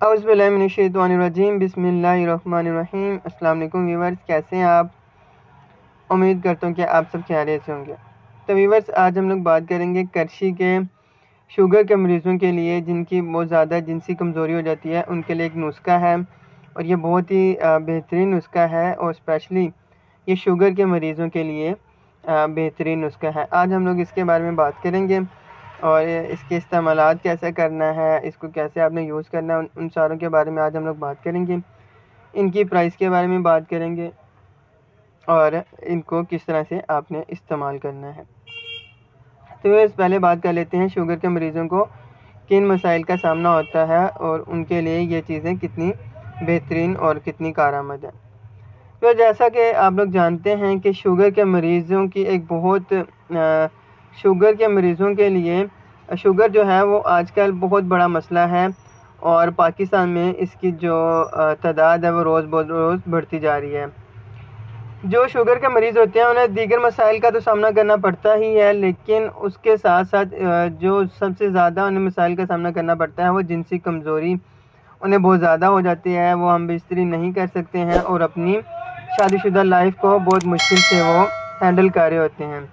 औज़ुबिल्लाहिमिनश्शैतानिर्रजीम बिस्मिल्लाहिर्रहमानिर्रहीम। अस्सलाम वालेकुम व्यूअर्स, कैसे हैं आप? उम्मीद करता हूँ कि आप सब खैरियत से होंगे। तो व्यूअर्स, आज हम लोग बात करेंगे करशी के शुगर के मरीज़ों के लिए जिनकी बहुत ज़्यादा जिनसी कमज़ोरी हो जाती है, उनके लिए एक नुस्खा है और ये बहुत ही बेहतरीन नुस्खा है और स्पेशली ये शुगर के मरीज़ों के लिए बेहतरीन नुस्खा है। आज हम लोग इसके बारे में बात करेंगे और इसके इस्तेमालात कैसे करना है, इसको कैसे आपने यूज़ करना है, उन सारों के बारे में आज हम लोग बात करेंगे। इनकी प्राइस के बारे में बात करेंगे और इनको किस तरह से आपने इस्तेमाल करना है। तो वैसे पहले बात कर लेते हैं शुगर के मरीज़ों को किन मसाइल का सामना होता है और उनके लिए ये चीज़ें कितनी बेहतरीन और कितनी कारआमद है। तो जैसा कि आप लोग जानते हैं कि शुगर के मरीज़ों की एक बहुत शुगर के मरीज़ों के लिए शुगर जो है वो आजकल बहुत बड़ा मसला है और पाकिस्तान में इसकी जो तादाद है वो रोज़ बढ़ती जा रही है। जो शुगर के मरीज़ होते हैं उन्हें दीगर मसाइल का तो सामना करना पड़ता ही है, लेकिन उसके साथ साथ जो सबसे ज़्यादा उन्हें मसाइल का सामना करना पड़ता है वो जिनसी कमज़ोरी उन्हें बहुत ज़्यादा हो जाती है। वो हम बिस्तरी नहीं कर सकते हैं और अपनी शादीशुदा लाइफ को बहुत मुश्किल से वो हैंडल कर रहे होते हैं।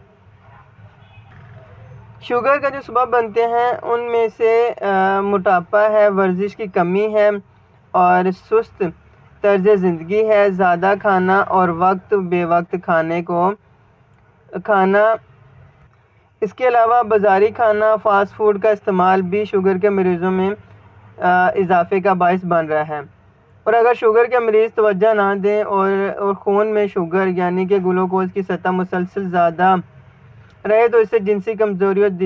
शुगर का जो सबब बनते हैं उनमें से मोटापा है, वर्जिश की कमी है और सुस्त तर्ज ज़िंदगी है, ज़्यादा खाना और वक्त बेवक्त खाना। इसके अलावा बाज़ारी खाना, फ़ास्ट फूड का इस्तेमाल भी शुगर के मरीज़ों में इजाफ़े का बायस बन रहा है। और अगर शुगर के मरीज़ तवज्जो ना दें और खून में शुगर यानी कि ग्लूकोज़ की सतह मुसलसल ज़्यादा रहे तो इससे जिनसी कमज़ोरी और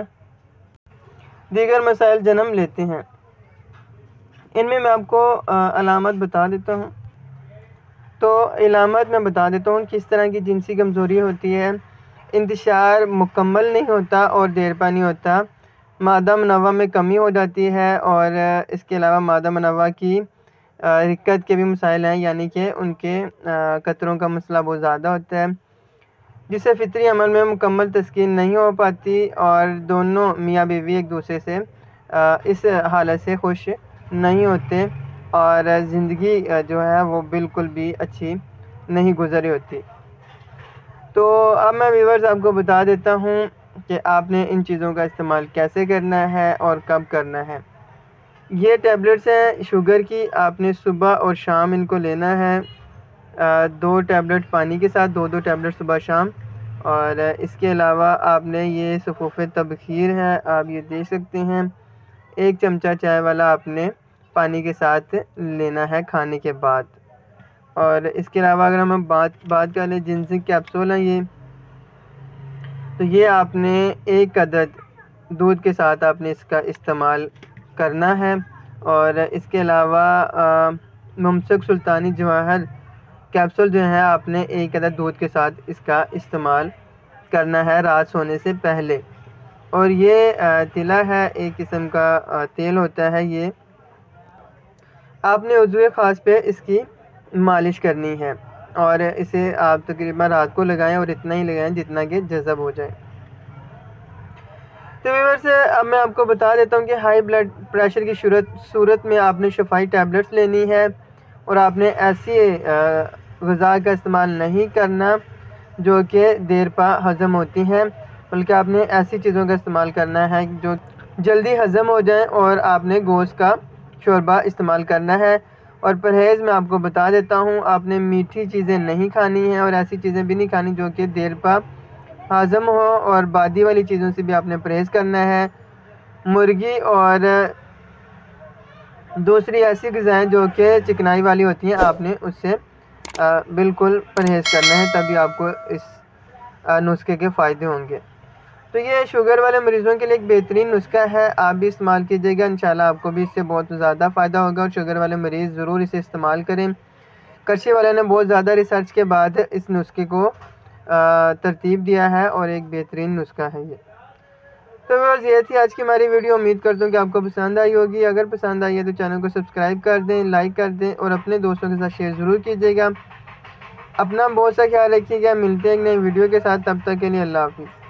दीगर मसाइल जन्म लेते हैं। इनमें मैं आपको अलामत बता देता हूँ। तो अलामत मैं बता देता हूँ किस तरह की जिनसी कमज़ोरी होती है। इंतशार मुकम्मल नहीं होता और देरपा नहीं होता, मादा मुनव्वा में कमी हो जाती है और इसके अलावा मादा मुनव्वा की रिक्कत के भी मसाइल हैं, यानी कि उनके कतरों का मसला बहुत ज़्यादा होता है जिससे फितरी अमल में मुकम्मल तस्कीन नहीं हो पाती और दोनों मियाँ बीवी एक दूसरे से इस हालत से खुश नहीं होते और ज़िंदगी जो है वो बिल्कुल भी अच्छी नहीं गुजरी होती। तो अब मैं व्यूअर्स आपको बता देता हूँ कि आपने इन चीज़ों का इस्तेमाल कैसे करना है और कब करना है। ये टैबलेट्स हैं शुगर की, आपने सुबह और शाम इनको लेना है। 2 टैबलेट पानी के साथ, 2 टैबलेट सुबह शाम। और इसके अलावा आपने ये सफ़ूफ़ तबखीर है, आप ये देख सकते हैं, 1 चमचा चाय वाला आपने पानी के साथ लेना है खाने के बाद। और इसके अलावा अगर हम बात कर लें जिंसिक कैप्सूल हैं ये, तो ये आपने 1 अदद दूध के साथ आपने इसका इस्तेमाल करना है। और इसके अलावा मुमसक सुल्तानी जवाहर कैप्सूल जो है आपने 1 अदद दूध के साथ इसका इस्तेमाल करना है रात सोने से पहले। और ये तिला है, एक किस्म का तेल होता है, ये आपने उज़्वे ख़ास पे इसकी मालिश करनी है और इसे आप तकरीबन रात को लगाएं और इतना ही लगाएं जितना कि जज़ब हो जाए। तो व्यूअर्स, अब मैं आपको बता देता हूँ कि हाई ब्लड प्रेशर की सूरत में आपने शफाई टैबलेट्स लेनी है और आपने ऐसी ग़िज़ा का इस्तेमाल नहीं करना जो कि देर पा हज़म होती हैं, बल्कि आपने ऐसी चीज़ों का इस्तेमाल करना है जो जल्दी हज़म हो जाए। और आपने गोश्त का शोरबा इस्तेमाल करना है। और परहेज़ मैं आपको बता देता हूँ, आपने मीठी चीज़ें नहीं खानी हैं और ऐसी चीज़ें भी नहीं खानी जो कि देर पा हज़म हो। और बादी वाली चीज़ों से भी आपने परहेज़ करना है। मुर्गी और दूसरी ऐसी ग़िज़ाएँ जो कि चिकनाई वाली होती हैं, आपने उससे बिल्कुल परहेज़ करना है, तभी आपको इस नुस्खे के फ़ायदे होंगे। तो ये शुगर वाले मरीज़ों के लिए एक बेहतरीन नुस्खा है, आप भी इस्तेमाल कीजिएगा, इंशाल्लाह आपको भी इससे बहुत ज़्यादा फ़ायदा होगा। और शुगर वाले मरीज़ ज़रूर इसे इस्तेमाल करें। करशी वाले ने बहुत ज़्यादा रिसर्च के बाद इस नुस्खे को तरतीब दिया है और एक बेहतरीन नुस्खा है ये। तो बस ये थी आज की हमारी वीडियो, उम्मीद करता हूँ कि आपको पसंद आई होगी। अगर पसंद आई है तो चैनल को सब्सक्राइब कर दें, लाइक कर दें और अपने दोस्तों के साथ शेयर ज़रूर कीजिएगा। अपना बहुत सा ख्याल रखिएगा। मिलते हैं एक नई वीडियो के साथ, तब तक के लिए अल्लाह हाफ़िज़।